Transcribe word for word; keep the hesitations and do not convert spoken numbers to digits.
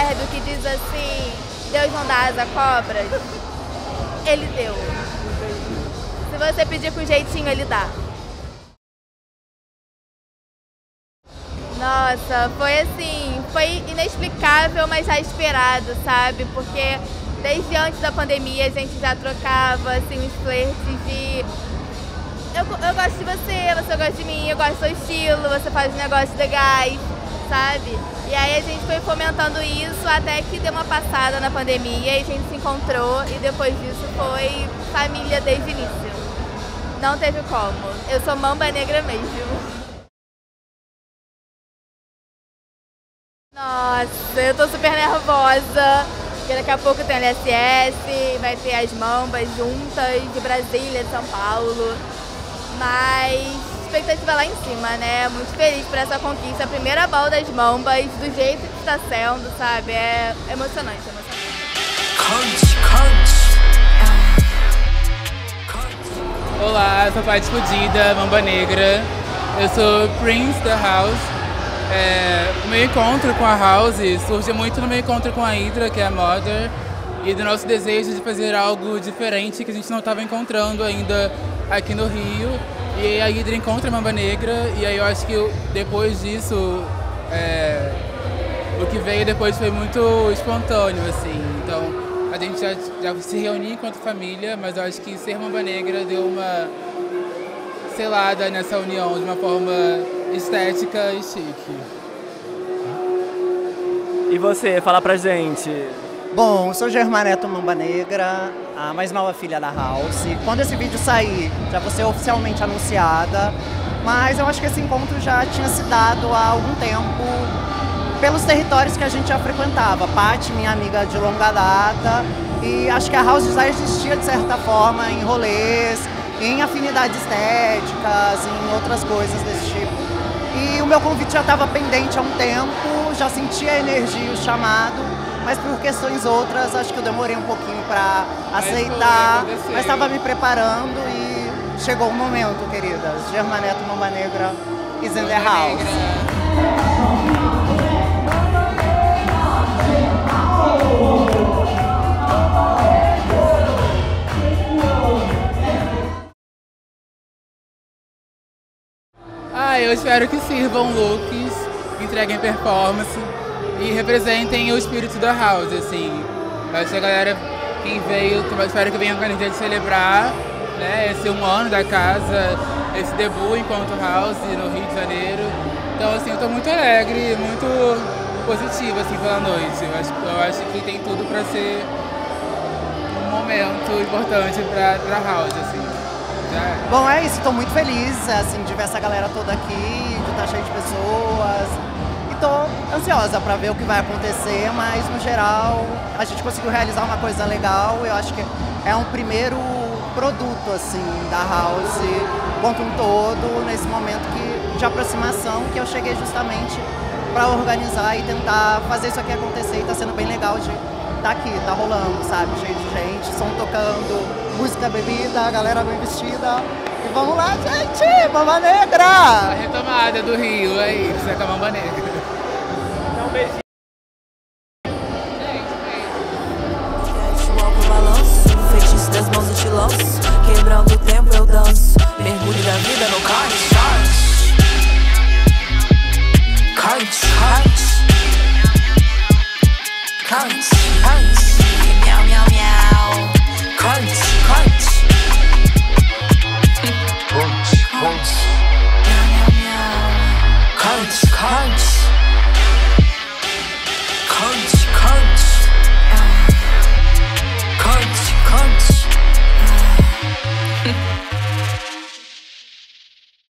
provérbio que diz assim, Deus não dá asa a cobras? Ele deu. Se você pedir com jeitinho, ele dá. Nossa, foi assim, foi inexplicável, mas já esperado, sabe? Porque desde antes da pandemia a gente já trocava, assim, uns flertes de... Eu, eu gosto de você, você gosta de mim, eu gosto do seu estilo, você faz negócios legais, sabe? E aí a gente foi fomentando isso até que deu uma passada na pandemia e a gente se encontrou e depois disso foi família desde o início. Não teve como. Eu sou mamba negra mesmo. Nossa, eu tô super nervosa, porque daqui a pouco tem L S S, vai ter as mambas juntas de Brasília, de São Paulo, mas expectativa lá em cima, né? Muito feliz por essa conquista, a primeira bal das mambas, do jeito que está sendo, sabe? É emocionante, emocionante. Olá, eu sou Paty Fudida, Mamba Negra, eu sou Prince da House. É, o meu encontro com a House surge muito no meu encontro com a Hydra, que é a Mother, e do nosso desejo de fazer algo diferente que a gente não estava encontrando ainda aqui no Rio. E a Hydra encontra a Mamba Negra, e aí eu acho que depois disso, é, o que veio depois foi muito espontâneo, assim. Então a gente já, já se reunia enquanto família, mas eu acho que ser Mamba Negra deu uma selada nessa união de uma forma estética e chique. E você, fala pra gente. Bom, eu sou Germaneto Mamba Negra, a mais nova filha da House. Quando esse vídeo sair, já vou ser oficialmente anunciada, mas eu acho que esse encontro já tinha se dado há algum tempo pelos territórios que a gente já frequentava. Paty, minha amiga de longa data, e acho que a House já existia de certa forma em rolês, em afinidades estéticas, em outras coisas desse tipo. E o meu convite já estava pendente há um tempo, já sentia a energia, o chamado, mas por questões outras acho que eu demorei um pouquinho para aceitar, mas estava me preparando e chegou o momento, queridas. Germaneto Mamba Negra is in the house. Ah, eu espero que sirvam looks, entreguem performance e representem o espírito da House, assim. Eu acho que a galera, quem veio, eu espero que venha com a energia de celebrar, né, esse um ano da casa, esse debut enquanto House no Rio de Janeiro. Então, assim, eu tô muito alegre, muito positiva, assim, pela noite. Eu acho, eu acho que tem tudo pra ser um momento importante pra, pra House, assim. Bom, é isso, estou muito feliz assim, de ver essa galera toda aqui, de estar cheio de pessoas. E estou ansiosa para ver o que vai acontecer, mas no geral a gente conseguiu realizar uma coisa legal. Eu acho que é um primeiro produto assim, da House quanto um todo, nesse momento que, de aproximação, que eu cheguei justamente para organizar e tentar fazer isso aqui acontecer. E está sendo bem legal de tá aqui, tá rolando, sabe? Cheio de gente, som tocando, música, bebida, a galera bem vestida. E vamos lá, gente! Mamba Negra! A retomada do Rio, é isso, é com a Mamba Negra. Então, um beijinho. Feitiço das mãos eu te lanço, quebrando o tempo eu danço, mergulho da vida no kart. Kart, kart. Kart, kart. Miau, miau.